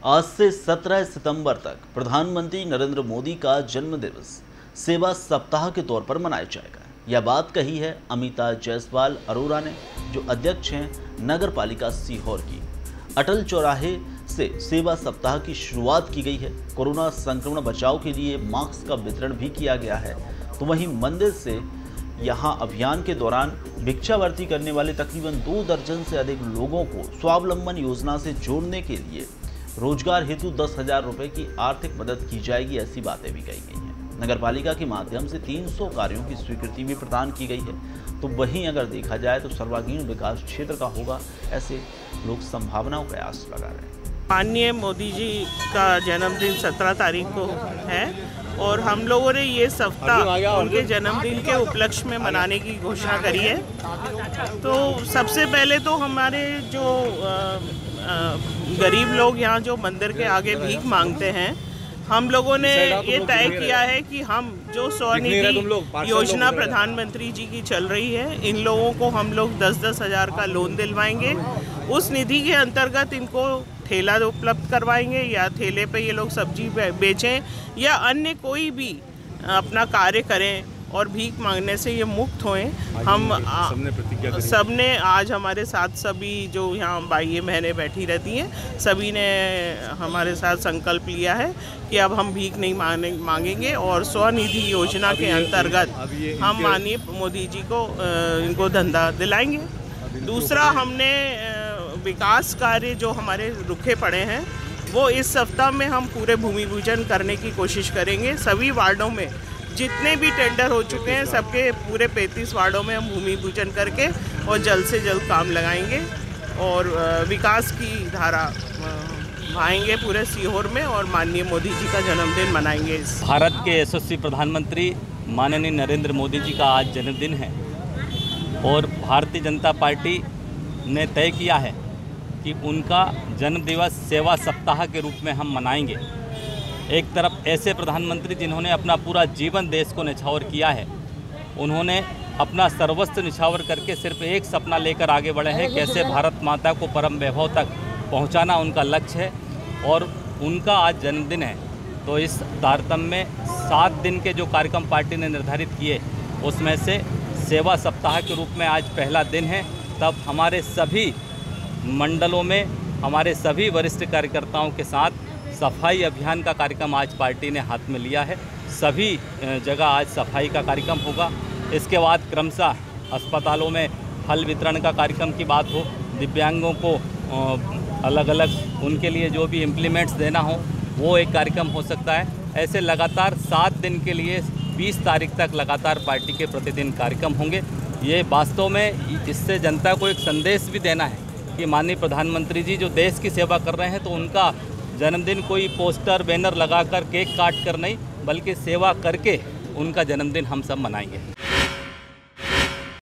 आज से 17 सितंबर तक प्रधानमंत्री नरेंद्र मोदी का जन्मदिवस सेवा सप्ताह के तौर पर मनाया जाएगा। यह बात कही है अमिता जायसवाल अरोरा ने, जो अध्यक्ष हैं नगर पालिका सीहोर की। अटल चौराहे से सेवा सप्ताह की शुरुआत की गई है। कोरोना संक्रमण बचाव के लिए मास्क का वितरण भी किया गया है। तो वहीं मंदिर से यहां अभियान के दौरान भिक्षावृत्ति करने वाले तकरीबन 2 दर्जन से अधिक लोगों को स्वावलंबन योजना से जोड़ने के लिए रोजगार हेतु 10,000 रुपए की आर्थिक मदद की जाएगी, ऐसी बातें भी कही गई हैं। नगर पालिका के माध्यम से 300 कार्यों की स्वीकृति भी प्रदान की गई है। तो वहीं अगर देखा जाए तो सर्वांगीण विकास क्षेत्र का होगा, ऐसे लोग संभावनाओं का आस लगा रहे हैं। माननीय मोदी जी का जन्मदिन 17 तारीख को है और हम लोगों ने ये सप्ताह उनके जन्मदिन के उपलक्ष्य में मनाने की घोषणा करी है। तो सबसे पहले तो हमारे जो गरीब लोग यहाँ जो मंदिर के आगे भीख मांगते हैं, हम लोगों ने ये तय किया है कि हम जो स्वनिधि योजना प्रधानमंत्री जी की चल रही है, इन लोगों को हम लोग 10-10 हज़ार का लोन दिलवाएंगे। उस निधि के अंतर्गत इनको ठेला उपलब्ध करवाएंगे या ठेले पे ये लोग सब्जी बेचें या अन्य कोई भी अपना कार्य करें और भीख मांगने से ये मुक्त होएं। हम सबने आज हमारे साथ सभी जो यहाँ बाई बहनें बैठी रहती हैं, सभी ने हमारे साथ संकल्प लिया है कि अब हम भीख नहीं मांगेंगे और स्वनिधि योजना के अंतर्गत हम माननीय मोदी जी को इनको धंधा दिलाएंगे। दूसरा, हमने विकास कार्य जो हमारे रुके पड़े हैं वो इस सप्ताह में हम पूरे भूमि पूजन करने की कोशिश करेंगे। सभी वार्डों में जितने भी टेंडर हो चुके हैं, सबके पूरे 35 वार्डों में हम भूमि पूजन करके और जल्द से जल्द काम लगाएंगे और विकास की धारा बहाएंगे पूरे सीहोर में और माननीय मोदी जी का जन्मदिन मनाएंगे। भारत के यशस्वी प्रधानमंत्री माननीय नरेंद्र मोदी जी का आज जन्मदिन है और भारतीय जनता पार्टी ने तय किया है कि उनका जन्मदिवस सेवा सप्ताह के रूप में हम मनाएंगे। एक तरफ ऐसे प्रधानमंत्री जिन्होंने अपना पूरा जीवन देश को निछावर किया है, उन्होंने अपना सर्वस्व निछावर करके सिर्फ एक सपना लेकर आगे बढ़े हैं, कैसे भारत माता को परम वैभव तक पहुंचाना उनका लक्ष्य है और उनका आज जन्मदिन है। तो इस तारतम्य में 7 दिन के जो कार्यक्रम पार्टी ने निर्धारित किए, उसमें से सेवा सप्ताह के रूप में आज पहला दिन है। तब हमारे सभी मंडलों में हमारे सभी वरिष्ठ कार्यकर्ताओं के साथ सफाई अभियान का कार्यक्रम आज पार्टी ने हाथ में लिया है। सभी जगह आज सफाई का कार्यक्रम होगा। इसके बाद क्रमशः अस्पतालों में फल वितरण का कार्यक्रम की बात हो, दिव्यांगों को अलग अलग उनके लिए जो भी इम्प्लीमेंट्स देना हो वो एक कार्यक्रम हो सकता है। ऐसे लगातार 7 दिन के लिए 20 तारीख तक लगातार पार्टी के प्रतिदिन कार्यक्रम होंगे। ये वास्तव में इससे जनता को एक संदेश भी देना है कि माननीय प्रधानमंत्री जी जो देश की सेवा कर रहे हैं, तो उनका जन्मदिन कोई पोस्टर बैनर लगाकर केक काट कर नहीं, बल्कि सेवा करके उनका जन्मदिन हम सब मनाएंगे।